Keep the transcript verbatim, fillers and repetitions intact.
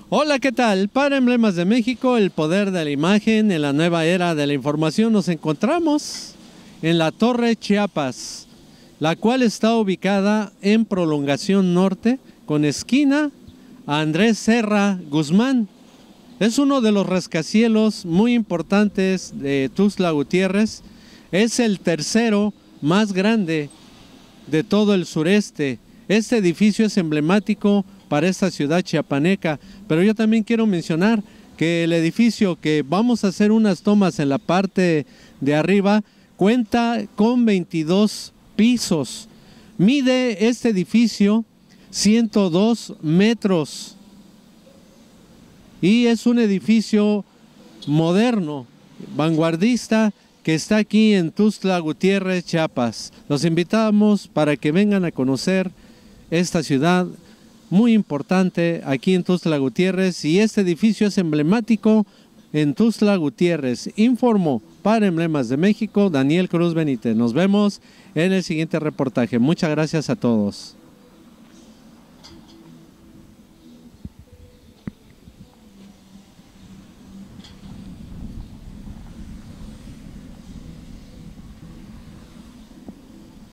Hola, ¿qué tal? Para Emblemas de México, el poder de la imagen en la nueva era de la información, nos encontramos en la Torre Chiapas, la cual está ubicada en Prolongación Norte, con esquina a Andrés Serra Guzmán. Es uno de los rascacielos muy importantes de Tuxtla Gutiérrez. Es el tercero más grande de todo el sureste. Este edificio es emblemático para esta ciudad chiapaneca, pero yo también quiero mencionar que el edificio que vamos a hacer unas tomas en la parte de arriba cuenta con veintidós pisos. Mide este edificio ciento dos metros y es un edificio moderno, vanguardista, que está aquí en Tuxtla Gutiérrez, Chiapas. Los invitamos para que vengan a conocer esta ciudad muy importante aquí en Tuxtla Gutiérrez, y este edificio es emblemático en Tuxtla Gutiérrez. Informó para Emblemas de México Daniel Cruz Benítez. Nos vemos en el siguiente reportaje. Muchas gracias a todos.